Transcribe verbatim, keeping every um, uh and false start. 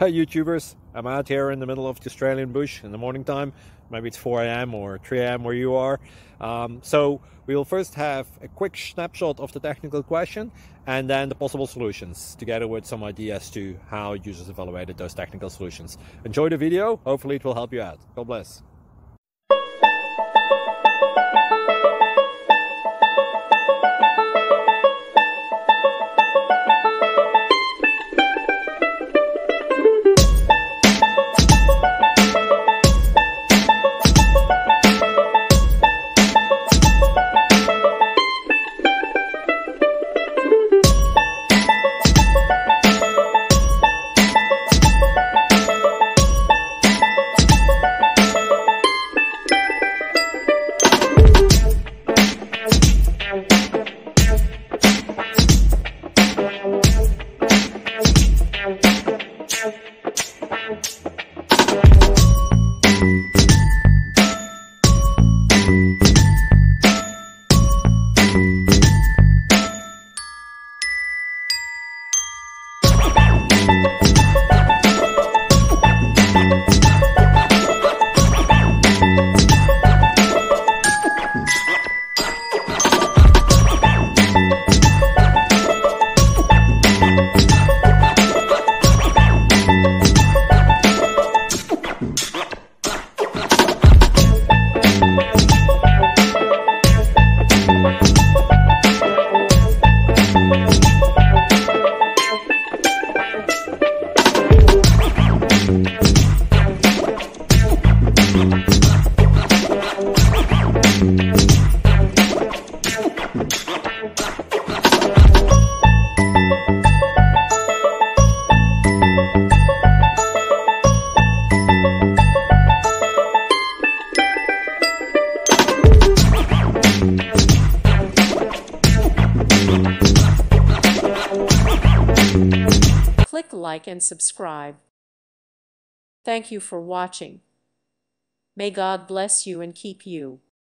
Hi YouTubers, I'm out here in the middle of the Australian bush in the morning time. Maybe it's four A M or three A M where you are. Um, so we will first have a quick snapshot of the technical question and then the possible solutions, together with some ideas to how users evaluated those technical solutions. Enjoy the video, hopefully it will help you out. God bless. Click like and subscribe. Thank you for watching. May God bless you and keep you.